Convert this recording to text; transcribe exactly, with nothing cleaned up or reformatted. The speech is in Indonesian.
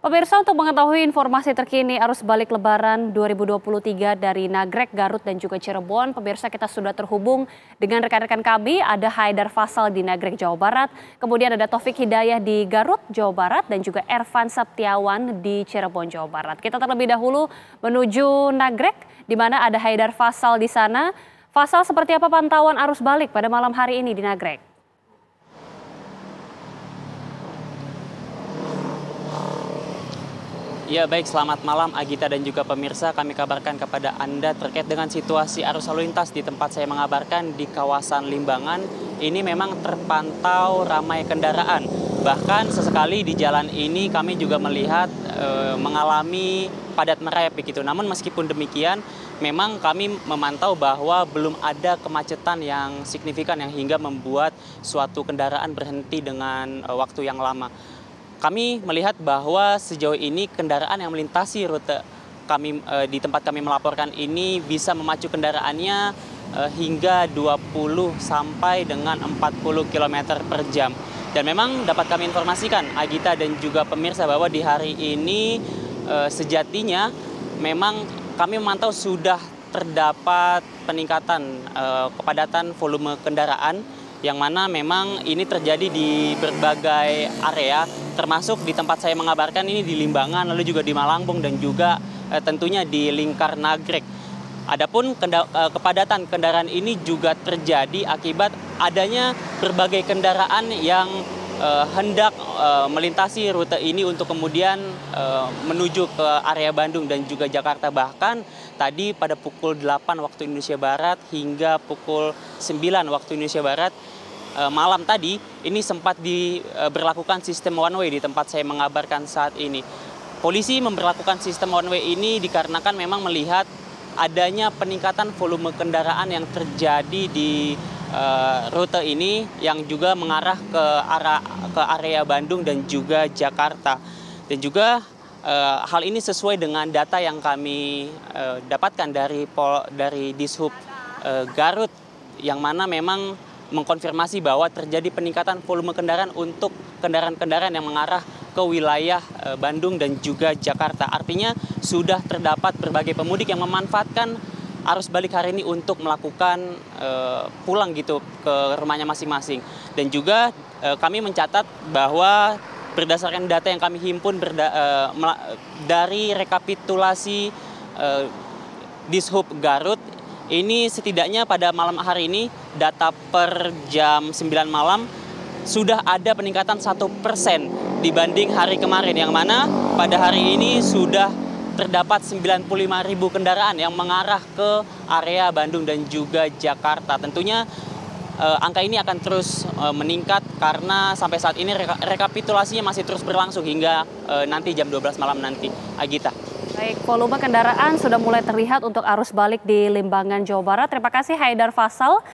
Pemirsa, untuk mengetahui informasi terkini arus balik Lebaran dua ribu dua puluh tiga dari Nagrek, Garut, dan juga Cirebon, pemirsa kita sudah terhubung dengan rekan-rekan kami. Ada Haidar Fassal di Nagrek, Jawa Barat, kemudian ada Taufik Hidayah di Garut, Jawa Barat, dan juga Ervan Septiawan di Cirebon, Jawa Barat. Kita terlebih dahulu menuju Nagrek, di mana ada Haidar Fassal di sana. Fassal, seperti apa pantauan arus balik pada malam hari ini di Nagrek? Ya baik, selamat malam Agita dan juga pemirsa. Kami kabarkan kepada Anda terkait dengan situasi arus lalu lintas di tempat saya mengabarkan di kawasan Limbangan. Ini memang terpantau ramai kendaraan. Bahkan sesekali di jalan ini kami juga melihat e, mengalami padat merayap begitu. Namun meskipun demikian, memang kami memantau bahwa belum ada kemacetan yang signifikan yang hingga membuat suatu kendaraan berhenti dengan e, waktu yang lama. Kami melihat bahwa sejauh ini kendaraan yang melintasi rute kami e, di tempat kami melaporkan ini bisa memacu kendaraannya e, hingga dua puluh sampai dengan empat puluh kilometer per jam. Dan memang dapat kami informasikan Agita dan juga pemirsa bahwa di hari ini e, sejatinya memang kami memantau sudah terdapat peningkatan e, kepadatan volume kendaraan, yang mana memang ini terjadi di berbagai area, termasuk di tempat saya mengabarkan ini di Limbangan, lalu juga di Malangbong, dan juga eh, tentunya di lingkar Nagrek. Adapun kenda eh, kepadatan kendaraan ini juga terjadi akibat adanya berbagai kendaraan yang eh, hendak eh, melintasi rute ini untuk kemudian eh, menuju ke area Bandung dan juga Jakarta. Bahkan tadi pada pukul delapan waktu Indonesia Barat hingga pukul sembilan waktu Indonesia Barat malam tadi ini sempat diberlakukan sistem one way di tempat saya mengabarkan saat ini. Polisi memberlakukan sistem one way ini dikarenakan memang melihat adanya peningkatan volume kendaraan yang terjadi di uh, rute ini yang juga mengarah ke arah ke area Bandung dan juga Jakarta. Dan juga uh, hal ini sesuai dengan data yang kami uh, dapatkan dari Pol, dari Dishub uh, Garut, yang mana memang mengkonfirmasi bahwa terjadi peningkatan volume kendaraan untuk kendaraan-kendaraan yang mengarah ke wilayah Bandung dan juga Jakarta. Artinya sudah terdapat berbagai pemudik yang memanfaatkan arus balik hari ini untuk melakukan uh, pulang gitu ke rumahnya masing-masing. Dan juga uh, kami mencatat bahwa berdasarkan data yang kami himpun berda, uh, dari rekapitulasi uh, Dishub Garut, ini setidaknya pada malam hari ini data per jam sembilan malam sudah ada peningkatan satu persen dibanding hari kemarin, yang mana pada hari ini sudah terdapat sembilan puluh lima ribu kendaraan yang mengarah ke area Bandung dan juga Jakarta. Tentunya eh, angka ini akan terus eh, meningkat karena sampai saat ini reka rekapitulasinya masih terus berlangsung hingga eh, nanti jam dua belas malam nanti. Agita. Baik, volume kendaraan sudah mulai terlihat untuk arus balik di Limbangan, Jawa Barat. Terima kasih Haidar Fassal.